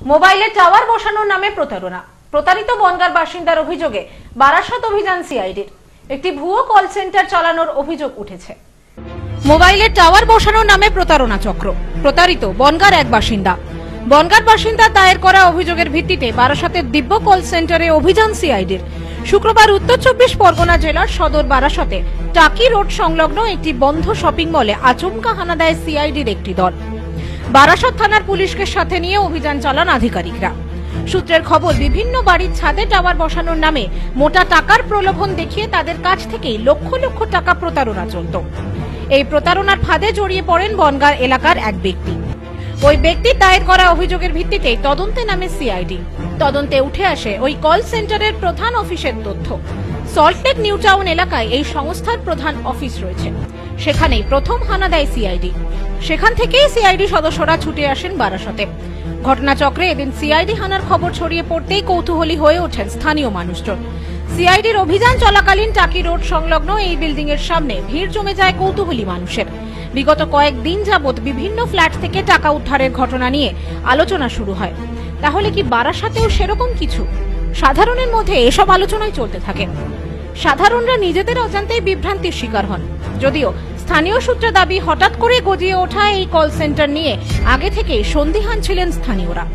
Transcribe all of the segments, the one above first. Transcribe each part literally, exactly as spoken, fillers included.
মোবাইলে টাওয়ার বসানোর নামে প্রতারণা। প্রতারিত বনগাঁর বাসিন্দার অভিযোগে বারাসত অভিযান সিআইডির। একটি ভুয়ো কল সেন্টার চালানোর অভিযোগ উঠেছে। মোবাইলে টাওয়ার বসানোর নামে প্রতারণা চক্র। প্রতারিত বনগাঁর এক বাসিন্দা। বনগাঁর বাসিন্দা দায়ের করা অভিযোগের ভিত্তিতে বারাসতের দিব্য কল সেন্টারে অভিযান সিআইডির। শুক্রবার উত্তর চব্বিশ পরগনা জেলার সদর বারাসতে টাকি রোড সংলগ্ন একটি বন্ধ শপিং মলে আচমকা হানা দেয় সিআইডির একটি দল। বারাসত থানার পুলিশকে সাথে নিয়ে অভিযান চালান আধিকারিকরা। সূত্রের খবর, বিভিন্ন বাড়ির ছাদে টাওয়ার বসানোর নামে মোটা টাকার প্রলোভন দেখিয়ে তাদের কাছ থেকেই লক্ষ লক্ষ টাকা প্রতারণা চলত। এই প্রতারণার ফাঁদে জড়িয়ে পড়েন বনগাঁ এলাকার এক ব্যক্তি। ওই ব্যক্তির দায়ের করা অভিযোগের ভিত্তিতে তদন্তে নামে সিআইডি। তদন্তে উঠে আসে ওই কল সেন্টারের প্রধান অফিসের তথ্য। সল্টলেক নিউ টাউন এলাকায় এই সংস্থার প্রধান অফিস রয়েছে। সেখানেই প্রথম হানা দেয় সিআইডি। সেখান থেকেই সিআইডি সদস্যরা ছুটে আসেন বারাসতে। ঘটনাচক্রে এদিন সিআইডি হানার খবর ছড়িয়ে পড়তেই কৌতূহলী হয়ে ওঠেন স্থানীয় মানুষজন। সিআইডির অভিযান চলাকালীন টাকি রোড সংলগ্ন এই বিল্ডিং এর সামনে ভিড় জমে যায় কৌতূহলী মানুষের। বিগত কয়েকদিন যাবৎ বিভিন্ন ফ্ল্যাট থেকে টাকা উদ্ধারের ঘটনা নিয়ে আলোচনা শুরু হয়। তাহলে কি বারাসাতেও সেরকম কিছু? সাধারণের মধ্যে এসব আলোচনায় চলতে থাকে। সাধারণরা নিজেদের অজান্তেই বিভ্রান্তির শিকার হন। যদিও স্থানীয় সূত্রে দাবি, হঠাৎ করে গজিয়ে ওঠা এই কল সেন্টার নিয়ে আগে থেকে সন্দিহান ছিলেন স্থানীয়রা।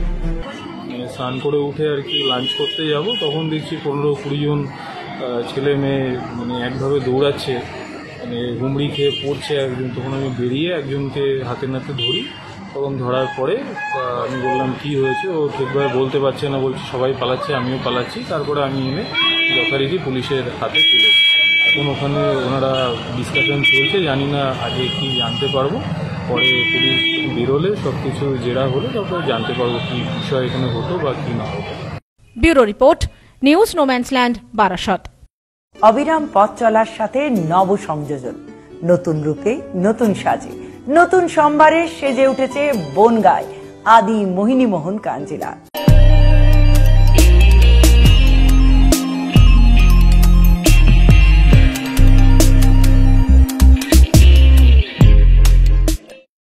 স্নান করে উঠে আর কি লাঞ্চ করতে যাব, তখন দেখছি পনেরো কুড়ি জন ছেলে মেয়ে মানে একভাবে দৌড়াচ্ছে, মানে হুমড়ি খেয়ে পড়ছে একজন। তখন আমি বেরিয়ে একজনকে হাতে নাতে ধরি। তখন ধরার পরে আমি বললাম কি হয়েছে, ও ঠিকভাবে বলতে পারছে না, বলছে সবাই পালাচ্ছে, আমিও পালাচ্ছি। তারপরে আমি এনে যথারীতি পুলিশের হাতে তুলে। এখন ওখানে ওনারা ডিসকাশন চলছে, জানি না আগে কি জানতে পারবো। পরে পুলিশ বেরোলে সব কিছু জেরা হলে তারপরে জানতে পারবো কি বিষয় এখানে হতো বা কি না হতো। Bureau report, news no man's land, Barasat. অবিরাম পথ চলার সাথে নব সংযোজন, নতুন রূপে নতুন সাজে নতুন সম্ভারে সেজে উঠেছে বনগাঁয় আদি মোহিনীমোহন কাঞ্জিলা।